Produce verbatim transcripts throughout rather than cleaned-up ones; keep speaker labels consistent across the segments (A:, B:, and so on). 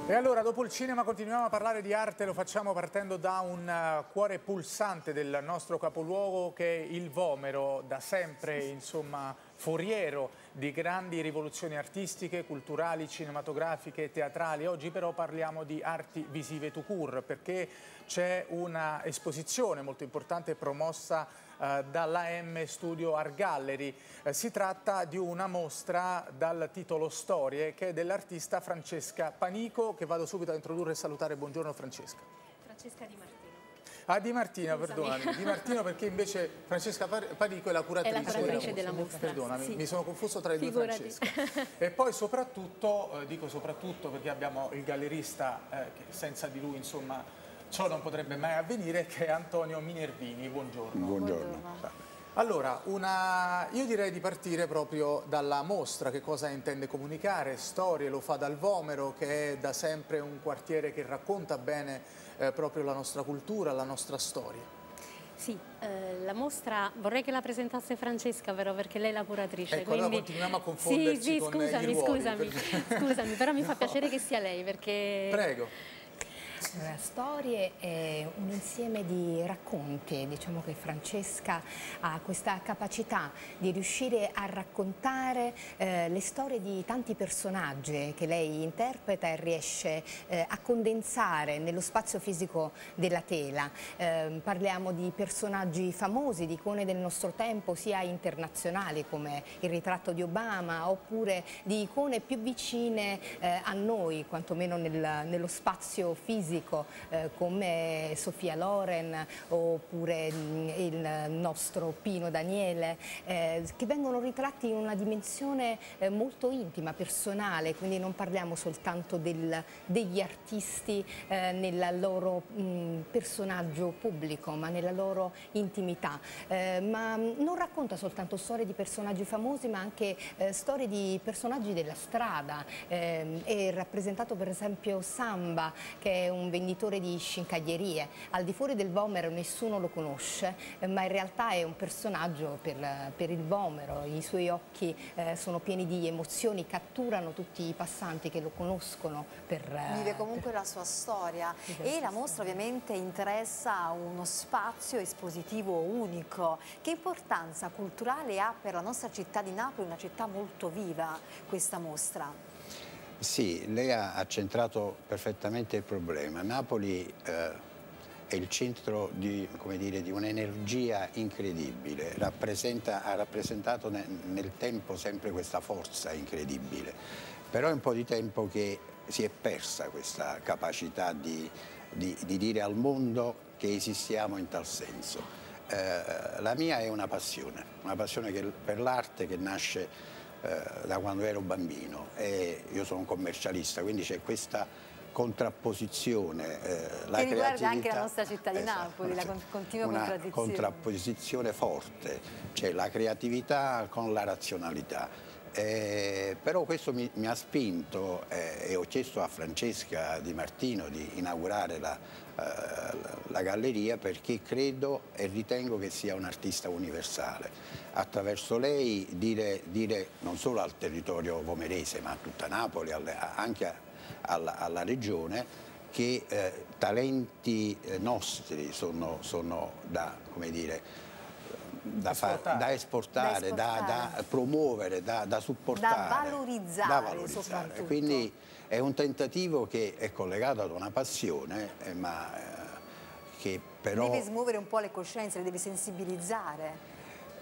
A: E allora, dopo il cinema, continuiamo a parlare di arte, lo facciamo partendo da un uh, cuore pulsante del nostro capoluogo che è il Vomero, da sempre, insomma, foriero di grandi rivoluzioni artistiche, culturali, cinematografiche, teatrali. Oggi però parliamo di arti visive tout court, perché c'è una esposizione molto importante promossa eh, dall'A M Studio Art Gallery. Eh, si tratta di una mostra dal titolo Storie, che è dell'artista Francesca Panico, che vado subito a introdurre e salutare. Buongiorno Francesca.
B: Francesca Di Martino.
A: Ah, Di Martina,
B: Scusami.
A: perdonami. Di Martino perché invece Francesca Panico è la curatrice,
B: è la curatrice
A: della
B: mostra.
A: mostra.
B: Della mostra.
A: Perdonami,
B: Sì.
A: mi sono confuso tra i due
B: Figurati.
A: Francesca. E poi soprattutto, eh, dico soprattutto perché abbiamo il gallerista, eh, che senza di lui, insomma, ciò non potrebbe mai avvenire, che è Antonio Minervini. Buongiorno.
C: Buongiorno.
B: Buongiorno.
A: Allora, una... io direi di partire proprio dalla mostra, che cosa intende comunicare. Storie lo fa dal Vomero, che è da sempre un quartiere che racconta bene eh, proprio la nostra cultura, la nostra storia.
B: Sì, eh, la mostra, vorrei che la presentasse Francesca, però, perché lei è la curatrice.
A: Ecco,
B: quindi...
A: allora continuiamo a confonderci
B: sì, sì,
A: con
B: scusami,
A: i ruoli.
B: Scusami,
A: Per...
B: scusami, però mi
A: no.
B: fa piacere che sia lei, perché...
A: Prego.
C: Allora, Storie è un insieme di racconti, diciamo che Francesca ha questa capacità di riuscire a raccontare eh, le storie di tanti personaggi che lei interpreta e riesce eh, a condensare nello spazio fisico della tela. Eh, parliamo di personaggi famosi, di icone del nostro tempo, sia internazionali come il ritratto di Obama, oppure di icone più vicine eh, a noi, quantomeno nel, nello spazio fisico. Eh, come Sofia Loren oppure mh, il nostro Pino Daniele, eh, che vengono ritratti in una dimensione eh, molto intima, personale, quindi non parliamo soltanto del, degli artisti eh, nel loro mh, personaggio pubblico, ma nella loro intimità. Eh, ma non racconta soltanto storie di personaggi famosi, ma anche eh, storie di personaggi della strada. Eh, è rappresentato per esempio Samba, che è un venditore di scincaglierie. Al di fuori del Vomero nessuno lo conosce, eh, ma in realtà è un personaggio per, per il Vomero. I suoi occhi eh, sono pieni di emozioni, catturano tutti i passanti che lo conoscono. Per, eh,
D: Vive comunque la sua storia e la mostra ovviamente interessa uno spazio espositivo unico. Che importanza culturale ha per la nostra città di Napoli, una città molto viva, questa mostra?
E: Sì, lei ha centrato perfettamente il problema. Napoli eh, è il centro di, come dire, di un'energia incredibile, Rappresenta, ha rappresentato nel, nel tempo sempre questa forza incredibile, però è un po' di tempo che si è persa questa capacità di, di, di dire al mondo che esistiamo in tal senso. Eh, la mia è una passione, una passione che, per l'arte che nasce Eh, da quando ero bambino, e io sono un commercialista, quindi c'è questa contrapposizione, eh, la
D: che riguarda
E: creatività,
D: anche la nostra città di
E: esatto,
D: Napoli, la continua
E: una
D: contraddizione.
E: contrapposizione forte, c'è la creatività con la razionalità. Eh, però questo mi, mi ha spinto eh, e ho chiesto a Francesca Di Martino di inaugurare la, eh, la, la galleria, perché credo e ritengo che sia un artista universale. Attraverso lei dire, dire non solo al territorio vomerese ma a tutta Napoli, alle, anche a, alla, alla regione, che eh, talenti eh, nostri sono, sono da, come dire, Da, far, da, esportare, da, esportare. Da, da promuovere, da, da supportare,
D: da valorizzare,
E: da valorizzare. Quindi è un tentativo che è collegato ad una passione, eh, ma eh, che però
D: deve smuovere un po' le coscienze, le deve sensibilizzare.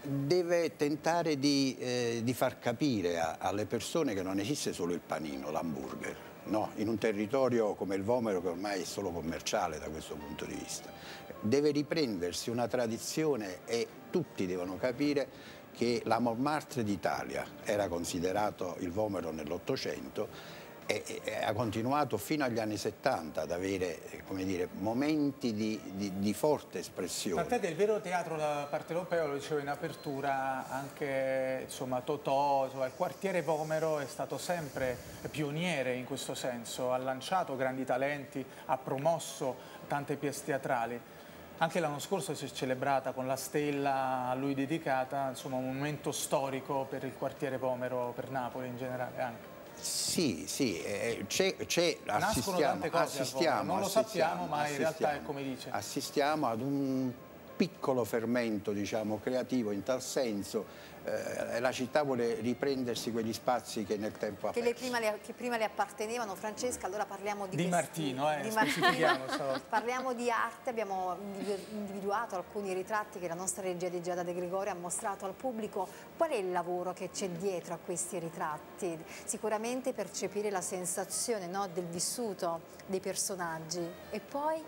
E: Deve tentare di, eh, di far capire a, alle persone che non esiste solo il panino, l'hamburger, no? In un territorio come il Vomero, che ormai è solo commerciale da questo punto di vista. Deve riprendersi una tradizione e tutti devono capire che la Montmartre d'Italia era considerato il Vomero nell'Ottocento e, e ha continuato fino agli anni settanta ad avere, come dire, momenti di, di, di forte espressione.
A: Tant'è che il vero teatro da partenopeo, lo dicevo in apertura, anche insomma, Totò, insomma, il quartiere Vomero è stato sempre pioniere in questo senso, ha lanciato grandi talenti, ha promosso tante pièce teatrali. Anche l'anno scorso si è celebrata con la stella a lui dedicata, insomma un momento storico per il quartiere Vomero, per Napoli in generale anche.
E: Sì, sì, eh, c'è, c'è,
A: Nascono tante cose
E: assistiamo,
A: non lo sappiamo, ma in realtà è come dice.
E: Assistiamo ad un piccolo fermento, diciamo, creativo in tal senso. Eh, la città vuole riprendersi quegli spazi che nel tempo ha
D: che,
E: perso.
D: le prima le, che prima le appartenevano. Francesca, allora parliamo di,
A: di
D: questi,
A: Martino, eh,
D: di Martino. Parliamo di arte, abbiamo individuato alcuni ritratti che la nostra regia di Giada De Gregorio ha mostrato al pubblico. Qual è il lavoro che c'è dietro a questi ritratti? Sicuramente percepire la sensazione, no, del vissuto dei personaggi e poi...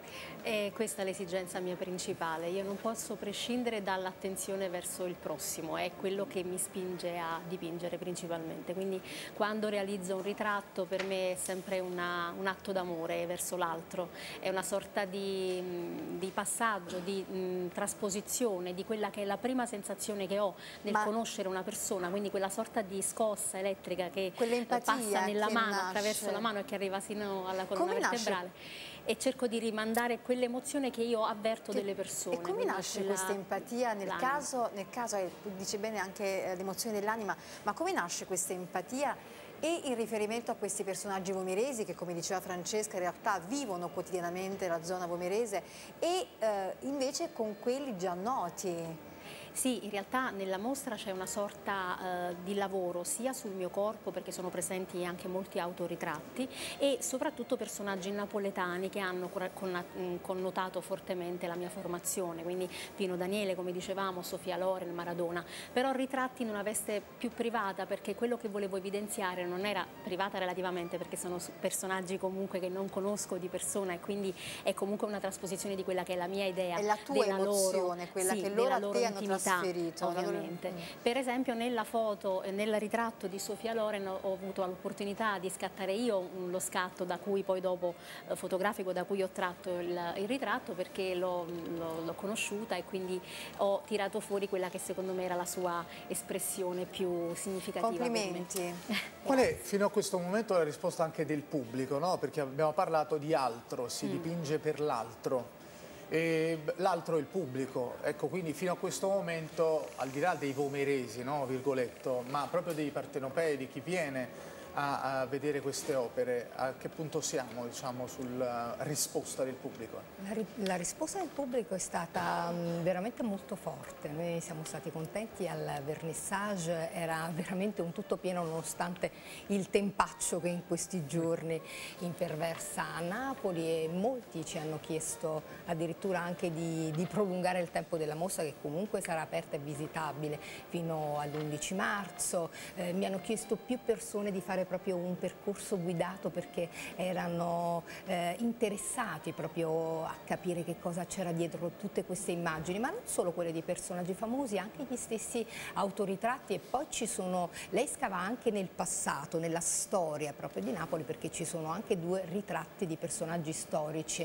B: E questa è l'esigenza mia principale, io non posso prescindere dall'attenzione verso il prossimo, è quello che mi spinge a dipingere principalmente, quindi quando realizzo un ritratto per me è sempre una, un atto d'amore verso l'altro, è una sorta di, di passaggio, di mh, trasposizione di quella che è la prima sensazione che ho nel Ma... conoscere una persona, quindi quella sorta di scossa elettrica che passa nella mano, nasce. attraverso la mano e che arriva sino alla colonna
D: Come
B: vertebrale.
D: Nasce?
B: E cerco di rimandare quell'emozione che io avverto che, delle persone.
D: E come nasce
B: quella,
D: questa empatia? Nel caso, nel caso eh, dice bene anche l'emozione dell'anima, ma come nasce questa empatia e in riferimento a questi personaggi vomeresi che, come diceva Francesca, in realtà vivono quotidianamente la zona vomerese e eh, invece con quelli già noti?
B: Sì, in realtà nella mostra c'è una sorta eh, di lavoro sia sul mio corpo, perché sono presenti anche molti autoritratti, e soprattutto personaggi napoletani che hanno connotato fortemente la mia formazione, quindi Pino Daniele, come dicevamo, Sofia Loren, Maradona, però ritratti in una veste più privata, perché quello che volevo evidenziare non era privata relativamente, perché sono personaggi comunque che non conosco di persona e quindi è comunque una trasposizione di quella che è la mia idea.
D: È la tua
B: della
D: emozione,
B: loro,
D: quella
B: sì,
D: che loro a
B: loro
D: te hanno trasferito.
B: Ovviamente. Mm. Per esempio nella foto, nel ritratto di Sofia Loren ho avuto l'opportunità di scattare io lo scatto da cui poi dopo eh, fotografico da cui ho tratto il, il ritratto, perché l'ho conosciuta e quindi ho tirato fuori quella che secondo me era la sua espressione più significativa.
D: Complimenti.
A: Qual è fino a questo momento la risposta anche del pubblico, no? Perché abbiamo parlato di altro, si mm. dipinge per l'altro. L'altro è il pubblico, ecco, quindi fino a questo momento, al di là dei vomeresi, no, virgoletto, ma proprio dei partenopei, di chi viene a, a vedere queste opere, a che punto siamo, diciamo, sulla risposta del pubblico?
C: La, la risposta del pubblico è stata um, veramente molto forte, noi siamo stati contenti al vernissage, era veramente un tutto pieno nonostante il tempaccio che in questi giorni imperversa a Napoli, e molti ci hanno chiesto addirittura anche di, di prolungare il tempo della mostra, che comunque sarà aperta e visitabile fino all'undici marzo, eh, mi hanno chiesto più persone di fare proprio un percorso guidato perché erano eh, interessati proprio a capire che cosa c'era dietro tutte queste immagini, ma non solo quelle di personaggi famosi, anche gli stessi autoritratti. E poi ci sono, lei scava anche nel passato, nella storia proprio di Napoli, perché ci sono anche due ritratti di personaggi storici,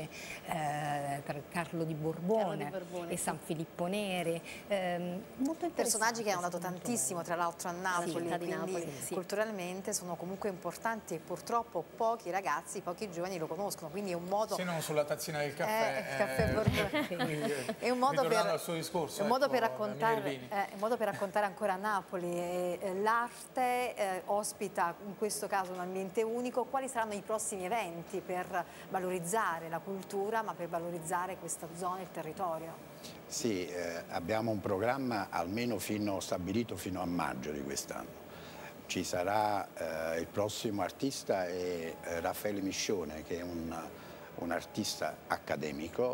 C: eh, tra Carlo di Borbone, Carlo di Borbone e San Filippo Neri, eh, molto interessanti.
D: Personaggi che hanno dato tantissimo tra l'altro a Napoli,
B: sì,
D: quindi
B: Napoli, sì.
D: culturalmente sono comunque importanti, e purtroppo pochi ragazzi, pochi giovani lo conoscono, quindi è un modo...
A: Se non sulla tazzina del caffè,
D: eh, caffè
A: Borbone. È un modo per,
D: al suo discorso, è un modo ecco, per raccontare, eh, un modo per raccontare ancora Napoli. Eh, l'arte eh, ospita in questo caso un ambiente unico. Quali saranno i prossimi eventi per valorizzare la cultura, ma per valorizzare questa zona, il territorio?
E: Sì, eh, abbiamo un programma almeno fino, stabilito fino a maggio di quest'anno. Ci sarà eh, il prossimo artista è eh, Raffaele Miscione, che è un, un artista accademico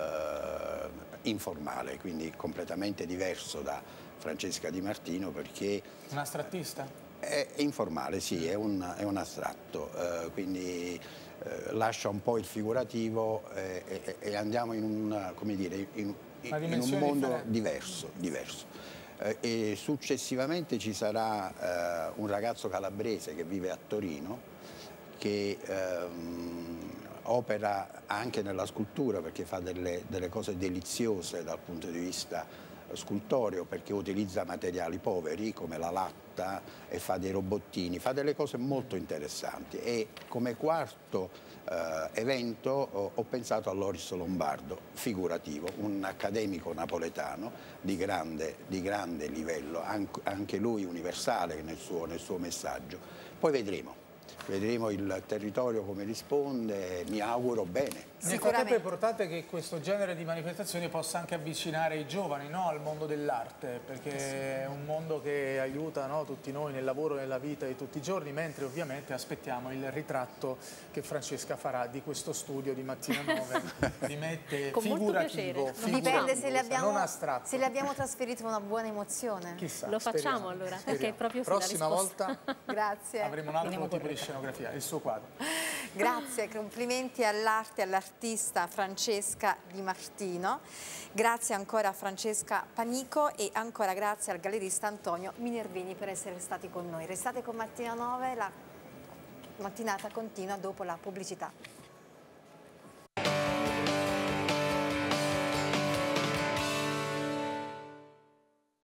E: eh, informale, quindi completamente diverso da Francesca Di Martino, perché...
A: Un astrattista?
E: È, è informale, sì, è un, è un astratto, eh, quindi eh, lascia un po' il figurativo eh, e, e andiamo in un, come dire, in, in, in un mondo differente. diverso. diverso. E successivamente ci sarà eh, un ragazzo calabrese che vive a Torino, che ehm, opera anche nella scultura, perché fa delle, delle cose deliziose dal punto di vista scultoreo, perché utilizza materiali poveri come la latta e fa dei robottini, fa delle cose molto interessanti. E come quarto eh, evento ho, ho pensato a Loris Lombardo, figurativo, un accademico napoletano di grande, di grande livello, anche lui universale nel suo, nel suo messaggio, poi vedremo. Vedremo il territorio come risponde, mi auguro bene.
A: Nel frattempo è importante che questo genere di manifestazioni possa anche avvicinare i giovani, no, al mondo dell'arte, perché è un mondo che aiuta, no, tutti noi nel lavoro e nella vita di tutti i giorni, mentre ovviamente aspettiamo il ritratto che Francesca farà di questo studio di Mattina nove, di mette
B: Con molto
A: figurativo,
B: piacere.
D: Dipende se le, abbiamo,
A: non astratto.
D: se le abbiamo trasferito una buona emozione.
A: Chissà,
B: Lo facciamo
A: speriamo,
B: allora,
A: speriamo.
B: perché proprio
A: prossima
B: sulla risposta.
A: volta
D: Grazie.
A: avremo un altro tipo di scenografia, il suo quadro.
D: Grazie, complimenti all'arte e all'artista Francesca Di Martino, grazie ancora a Francesca Panico e ancora grazie al gallerista Antonio Minervini per essere stati con noi. Restate con Mattina nove, la mattinata continua dopo la pubblicità.